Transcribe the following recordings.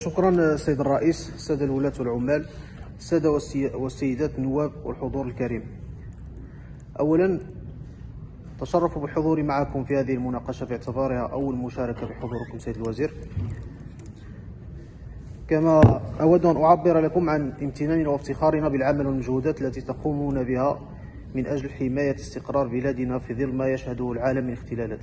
شكرا سيد الرئيس، السادة الولاة والعمال، السادة والسيدات النواب والحضور الكريم. أولا تشرف بالحضور معكم في هذه المناقشة باعتبارها أول مشاركة بحضوركم سيد الوزير. كما أود أن أعبر لكم عن امتناننا وافتخارنا بالعمل والمجهودات التي تقومون بها من أجل حماية استقرار بلادنا في ظل ما يشهده العالم من اختلالات.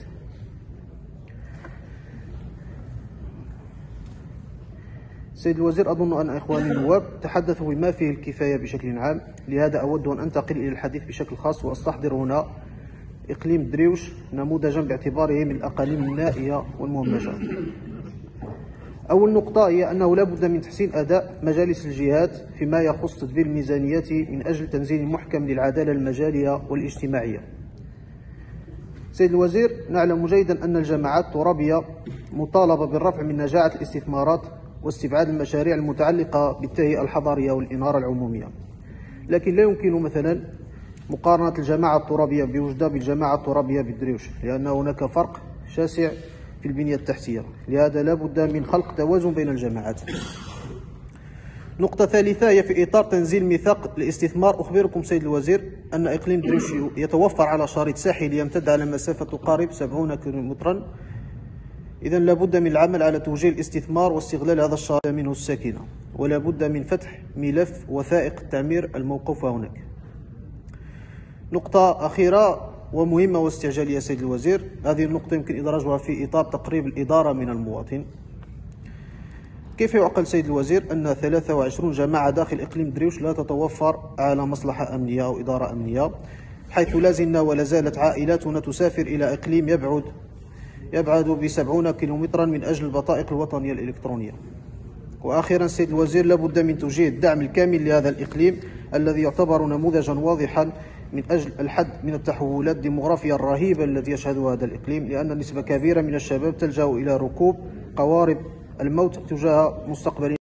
سيد الوزير، أظن أن إخواني النواب تحدثوا بما فيه الكفاية بشكل عام، لهذا أود أن أنتقل إلى الحديث بشكل خاص وأستحضر هنا إقليم دريوش نموذجا باعتباره من الأقاليم النائية والمهمشة. أول نقطة هي أنه لا بد من تحسين أداء مجالس الجهات فيما يخص تدبير الميزانيات من أجل تنزيل محكم للعدالة المجالية والاجتماعية. سيد الوزير، نعلم جيدا أن الجماعات الترابية مطالبة بالرفع من نجاعة الاستثمارات واستبعاد المشاريع المتعلقة بالتهيئة الحضرية والإنارة العمومية، لكن لا يمكن مثلا مقارنة الجماعة الترابية بوجدة بالجماعة الترابية بالدريوش، لأن هناك فرق شاسع في البنية التحتية، لهذا لا بد من خلق توازن بين الجماعات. نقطة ثالثة هي في إطار تنزيل ميثاق الاستثمار. أخبركم سيد الوزير أن إقليم دريوش يتوفر على شريط ساحلي يمتد على مسافة تقارب 70 كيلومترا، إذا لابد من العمل على توجيه الاستثمار واستغلال هذا الشريط منه الساكنة، ولا بد من فتح ملف وثائق التعمير الموقوفة هناك. نقطة أخيرة ومهمة واستعجالية سيد الوزير، هذه النقطة يمكن إدراجها في إطار تقريب الإدارة من المواطن. كيف يعقل سيد الوزير أن 23 جماعة داخل إقليم دريوش لا تتوفر على مصلحة أمنية أو إدارة أمنية، حيث لا زلنا ولا زالت عائلاتنا تسافر إلى إقليم يبعد ب70 كيلومترا من أجل البطائق الوطنية الإلكترونية؟ وأخيرا سيد الوزير، لابد من توجيه الدعم الكامل لهذا الإقليم الذي يعتبر نموذجا واضحا من أجل الحد من التحولات الديمغرافية الرهيبة التي يشهدها هذا الإقليم، لأن نسبة كبيرة من الشباب تلجأ إلى ركوب قوارب الموت تجاه مستقبل